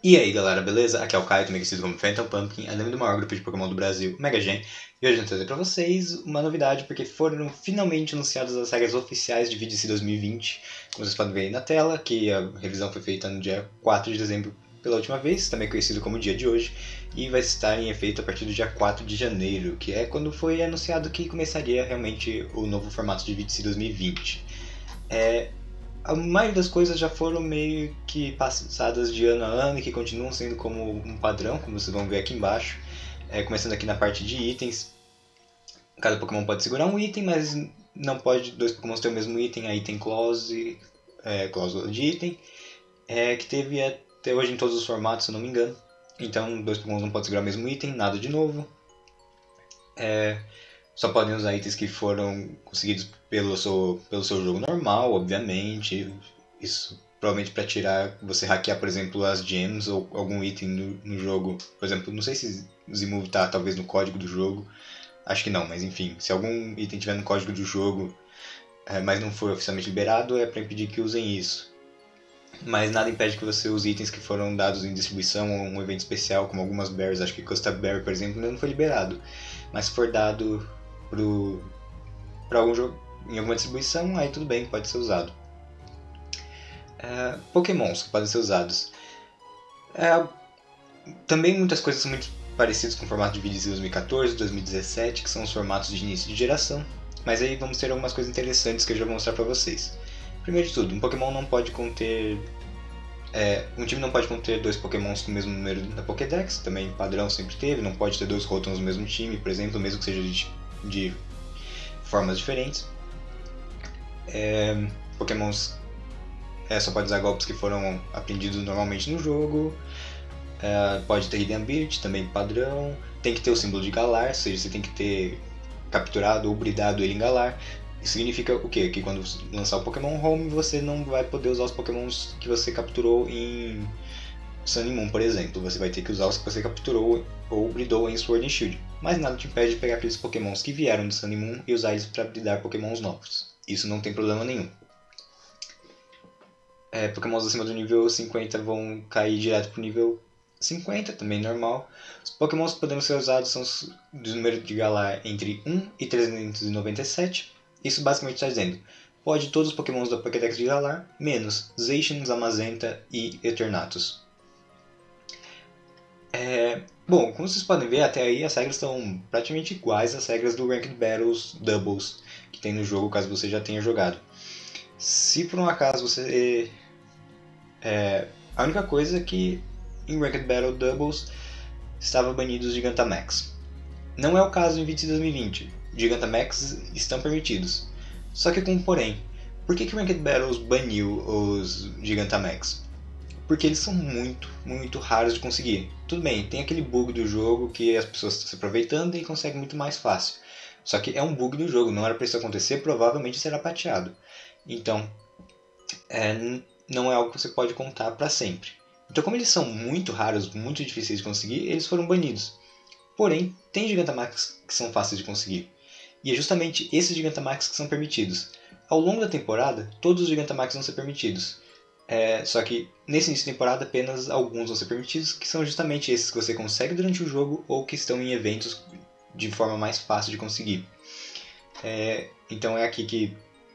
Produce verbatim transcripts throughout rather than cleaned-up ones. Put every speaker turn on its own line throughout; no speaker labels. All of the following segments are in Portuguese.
E aí galera, beleza? Aqui é o Caio, também conhecido como Phantom Pumpkin, além do maior grupo de Pokémon do Brasil, Mega Gen. E hoje eu vou trazer pra vocês uma novidade, porque foram finalmente anunciadas as regras oficiais de V G C dois mil e vinte. Como vocês podem ver aí na tela, que a revisão foi feita no dia quatro de dezembro pela última vez, também conhecido como dia de hoje, e vai estar em efeito a partir do dia quatro de janeiro, que é quando foi anunciado que começaria realmente o novo formato de V G C dois mil e vinte. É... A maioria das coisas já foram meio que passadas de ano a ano e que continuam sendo como um padrão, como vocês vão ver aqui embaixo. É, começando aqui na parte de itens. Cada Pokémon pode segurar um item, mas não pode dois Pokémon ter o mesmo item. Aí tem clause, é, cláusula de item, é, que teve até hoje em todos os formatos, se eu não me engano. Então dois Pokémon não podem segurar o mesmo item, nada de novo. É... Só podem usar itens que foram conseguidos pelo seu, pelo seu jogo normal, obviamente. Isso provavelmente para tirar, você hackear, por exemplo, as gems ou algum item no, no jogo. Por exemplo, não sei se Zimove tá talvez no código do jogo. Acho que não, mas enfim. Se algum item tiver no código do jogo, é, mas não for oficialmente liberado, é para impedir que usem isso. Mas nada impede que você use itens que foram dados em distribuição ou um evento especial, como algumas berries. Acho que Custom Berry, por exemplo, ainda não foi liberado. Mas se for dado para algum jogo em alguma distribuição, aí tudo bem, pode ser usado. É, Pokémons que podem ser usados. É, também muitas coisas são muito parecidas com o formato de V G C dois mil e quatorze, dois mil e dezessete, que são os formatos de início de geração. Mas aí vamos ter algumas coisas interessantes que eu já vou mostrar para vocês. Primeiro de tudo, um Pokémon não pode conter... É, um time não pode conter dois Pokémons com o mesmo número da Pokédex, também padrão sempre teve. Não pode ter dois Rotons no mesmo time, por exemplo, mesmo que seja de de formas diferentes. É, Pokémons é, só pode usar golpes que foram aprendidos normalmente no jogo. É, pode ter Hidden Ability, também padrão. Tem que ter o símbolo de Galar, ou seja, você tem que ter capturado ou bridado ele em Galar. Isso significa o quê? Que quando lançar o Pokémon Home, você não vai poder usar os Pokémons que você capturou em Sun e Moon, por exemplo. Você vai ter que usar os que você capturou ou bridou em Sword and Shield. Mas nada te impede de pegar aqueles Pokémons que vieram de Sun e Moon e usar eles para bridar Pokémons novos. Isso não tem problema nenhum. É, Pokémons acima do nível cinquenta vão cair direto para o nível cinquenta, também normal. Os Pokémons que podem ser usados são os do número de Galar entre um e trezentos e noventa e sete. Isso basicamente está dizendo: pode todos os Pokémons da Pokédex de Galar, menos Zacian, Zamazenta e Eternatus. É, bom, como vocês podem ver, até aí as regras estão praticamente iguais às regras do Ranked Battles Doubles que tem no jogo, caso você já tenha jogado. Se por um acaso você... É, a única coisa é que em Ranked Battle Doubles estava banido os Gigantamax. Não é o caso em V G C dois mil e vinte, Gigantamax estão permitidos. Só que com um porém, por que que Ranked Battles baniu os Gigantamax? Porque eles são muito, muito raros de conseguir. Tudo bem, tem aquele bug do jogo que as pessoas estão se aproveitando e conseguem muito mais fácil. Só que é um bug do jogo, não era para isso acontecer, provavelmente será pateado. Então, é, não é algo que você pode contar para sempre. Então, como eles são muito raros, muito difíceis de conseguir, eles foram banidos. Porém, tem Gigantamax que são fáceis de conseguir. E é justamente esses Gigantamax que são permitidos. Ao longo da temporada, todos os Gigantamax vão ser permitidos. É, só que nesse início de temporada apenas alguns vão ser permitidos, que são justamente esses que você consegue durante o jogo ou que estão em eventos de forma mais fácil de conseguir. É, então é aqui que,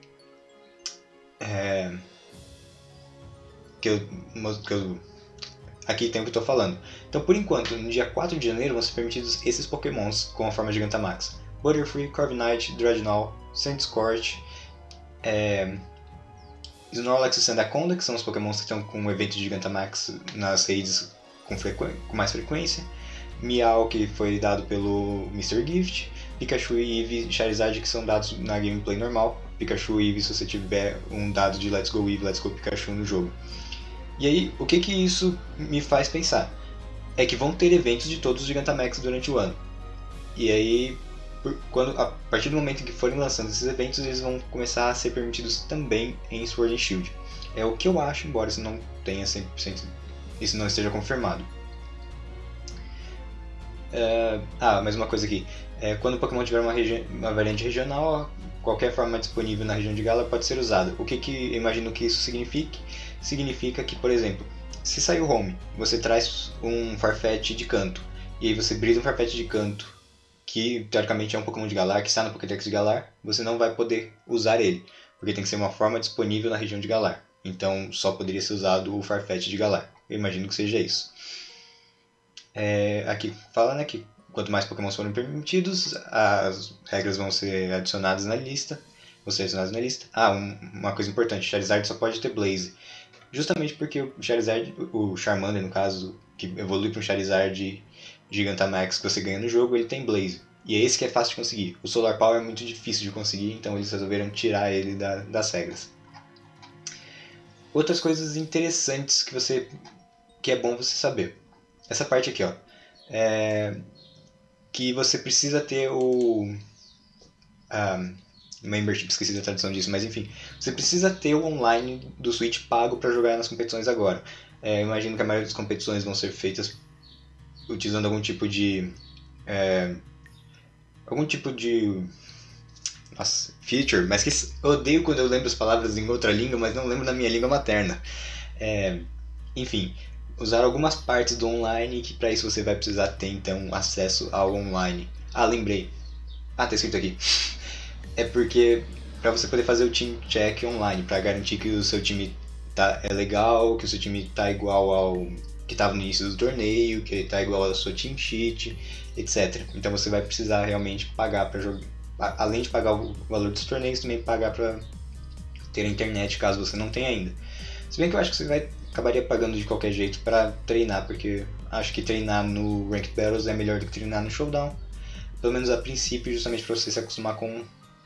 é, que, eu, que eu, aqui tem o que eu estou falando. Então por enquanto, no dia quatro de janeiro vão ser permitidos esses Pokémons com a forma Gigantamax: Butterfree, Corviknight, Dreadnought, Sandscorch, é, Snorlax e Sandaconda, que são os Pokémons que estão com o evento de Gigantamax nas redes com, com mais frequência. Meow, que foi dado pelo mister Gift. Pikachu e Eevee, Charizard, que são dados na gameplay normal. Pikachu e Eevee se você tiver um dado de Let's Go Eevee, Let's Go Pikachu no jogo. E aí, o que que isso me faz pensar? É que vão ter eventos de todos os Gigantamax durante o ano. E aí, quando, a partir do momento em que forem lançando esses eventos, eles vão começar a ser permitidos também em Sword and Shield. É o que eu acho, embora isso não tenha cem por cento, isso não esteja confirmado. É, ah, mais uma coisa aqui. É, quando o Pokémon tiver uma, uma variante regional, qualquer forma disponível na região de Galar pode ser usada. O que que eu imagino que isso signifique? Significa que, por exemplo, se sair o home, você traz um Farfetch de canto, e aí você brisa um Farfetch de canto, que teoricamente é um Pokémon de Galar, que está no Pokédex de Galar, você não vai poder usar ele, porque tem que ser uma forma disponível na região de Galar. Então só poderia ser usado o Farfetch de Galar. Eu imagino que seja isso. É, aqui fala, né, que quanto mais Pokémons forem permitidos, as regras vão ser adicionadas na lista. Vão ser adicionadas na lista. Ah, um, uma coisa importante, Charizard só pode ter Blaze. Justamente porque o Charizard, o Charmander no caso, que evolui para um Charizard Gigantamax que você ganha no jogo, ele tem Blaze. E é esse que é fácil de conseguir. O Solar Power é muito difícil de conseguir, então eles resolveram tirar ele da, das regras. Outras coisas interessantes que você que é bom você saber. Essa parte aqui, ó, é que você precisa ter o a membership, esqueci da tradução disso, mas enfim, você precisa ter o online do Switch pago para jogar nas competições agora. É, imagino que a maioria das competições vão ser feitas utilizando algum tipo de é, algum tipo de nossa, feature, mas que eu odeio quando eu lembro as palavras em outra língua, mas não lembro na minha língua materna. É, enfim, usar algumas partes do online, que para isso você vai precisar ter então acesso ao online. Ah, lembrei. Ah, tá escrito aqui. É porque para você poder fazer o team check online, para garantir que o seu time tá, é legal, que o seu time tá igual ao que estava no início do torneio, que tá igual ao seu team sheet, etcétera. Então você vai precisar realmente pagar para jogar, além de pagar o valor dos torneios, também pagar para ter a internet, caso você não tenha ainda. Se bem que eu acho que você vai acabaria pagando de qualquer jeito para treinar, porque acho que treinar no Ranked Battles é melhor do que treinar no Showdown, pelo menos a princípio, justamente para você se acostumar com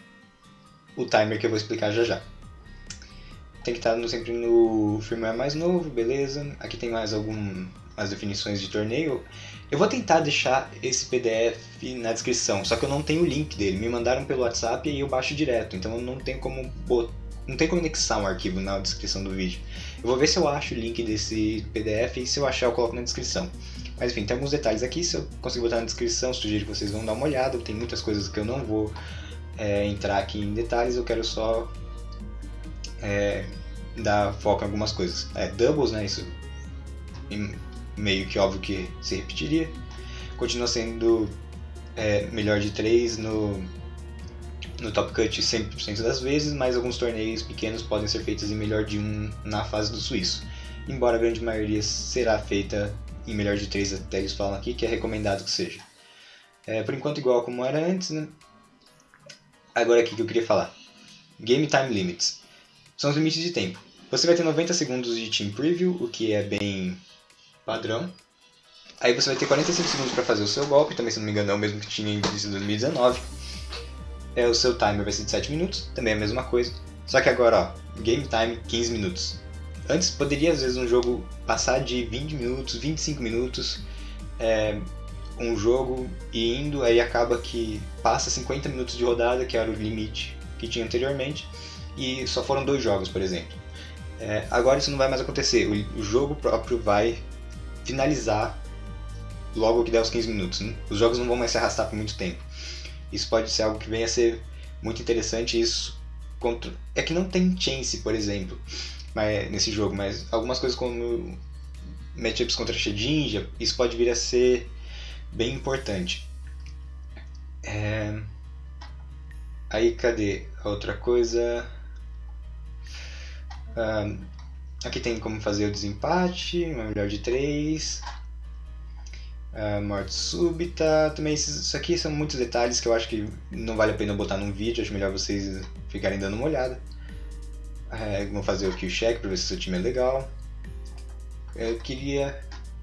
o timer que eu vou explicar já já. Tem que estar no, sempre no firmware mais novo, beleza. Aqui tem mais algumas definições de torneio. Eu vou tentar deixar esse P D F na descrição, só que eu não tenho o link dele. Me mandaram pelo WhatsApp e aí eu baixo direto, então eu não tenho como botar, não tem como anexar um arquivo na descrição do vídeo. Eu vou ver se eu acho o link desse P D F e se eu achar eu coloco na descrição. Mas enfim, tem alguns detalhes aqui, se eu conseguir botar na descrição, sugiro que vocês vão dar uma olhada. Tem muitas coisas que eu não vou é, entrar aqui em detalhes, eu quero só é, dar foco em algumas coisas. É, doubles, né, isso meio que óbvio que se repetiria. Continua sendo é, melhor de três no, no Top Cut cem por cento das vezes, mas alguns torneios pequenos podem ser feitos em melhor de um na fase do suíço. Embora a grande maioria será feita em melhor de três, até eles falam aqui que é recomendado que seja. É, por enquanto igual como era antes, né? Agora aqui que eu queria falar. Game Time Limits. São os limites de tempo. Você vai ter noventa segundos de Team Preview, o que é bem padrão. Aí você vai ter quarenta e cinco segundos para fazer o seu golpe, também se não me engano é o mesmo que tinha em dois mil e dezenove. É, o seu timer vai ser de sete minutos, também é a mesma coisa. Só que agora, ó, Game Time quinze minutos. Antes poderia às vezes um jogo passar de vinte minutos, vinte e cinco minutos, é, um jogo e indo, aí acaba que passa cinquenta minutos de rodada, que era o limite que tinha anteriormente, e só foram dois jogos, por exemplo. É, agora isso não vai mais acontecer, o, o jogo próprio vai finalizar logo que der os quinze minutos, né? Os jogos não vão mais se arrastar por muito tempo. Isso pode ser algo que venha a ser muito interessante. Isso contra... é que não tem chance, por exemplo, mas, nesse jogo, mas algumas coisas como matchups contra Shedinja, isso pode vir a ser bem importante. É... Aí cadê a outra coisa? Um, aqui tem como fazer o desempate, uma melhor de três, uh, morte súbita. Também isso aqui são muitos detalhes que eu acho que não vale a pena botar num vídeo, acho melhor vocês ficarem dando uma olhada. Uh, vão fazer o kill check para ver se o seu time é legal. Eu queria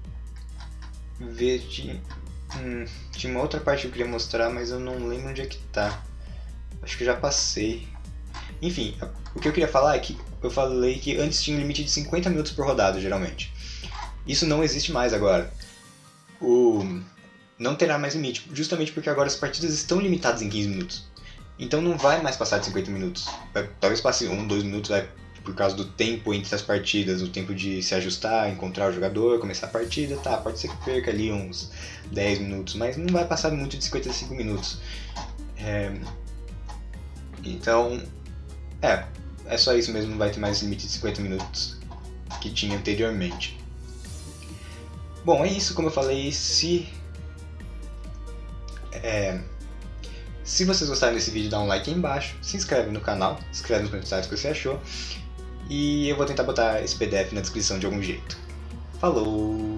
ver, tinha, hum, tinha uma outra parte que eu queria mostrar, mas eu não lembro onde é que tá. Acho que eu já passei. Enfim, o que eu queria falar é que eu falei que antes tinha um limite de cinquenta minutos por rodada, geralmente. Isso não existe mais agora. O... Não terá mais limite, justamente porque agora as partidas estão limitadas em quinze minutos. Então não vai mais passar de cinquenta minutos. Vai, talvez passe um, dois minutos, vai, por causa do tempo entre as partidas, o tempo de se ajustar, encontrar o jogador, começar a partida, tá, pode ser que perca ali uns dez minutos, mas não vai passar muito de cinquenta e cinco minutos. É... Então, é, é só isso mesmo, não vai ter mais limite de cinquenta minutos que tinha anteriormente. Bom, é isso, como eu falei, se... É, se vocês gostaram desse vídeo, dá um like aí embaixo, se inscreve no canal, escreve nos comentários o que você achou, e eu vou tentar botar esse P D F na descrição de algum jeito. Falou!